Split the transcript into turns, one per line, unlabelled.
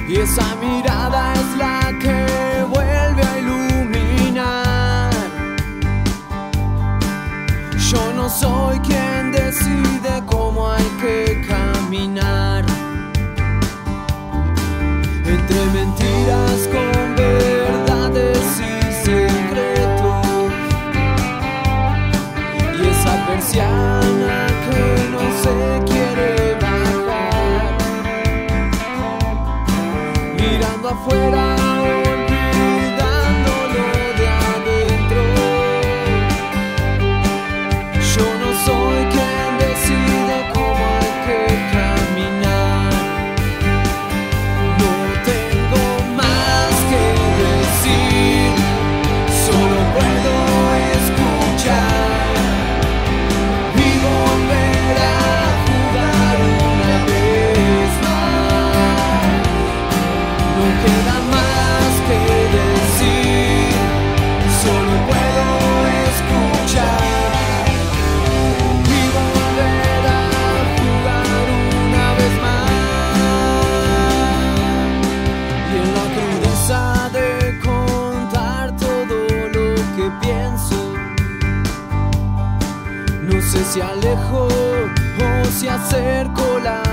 y esa mirada es la que vuelve a iluminar. Yo no soy quien decide cómo hay que caminar, entre mentiras con verdades y secretos, y esa persiana que no se quiere bajar, mirando afuera, olvidándolo de adentro. Yo no soy quien decide cómo hay que caminar. No tengo más que decir, solo puedo escuchar y volver a jugar una vez más. No queda más que decir, solo puedo escuchar y volver a jugar una vez más. Y en la crudeza de contar todo lo que pienso, no sé si alejo o si acerco la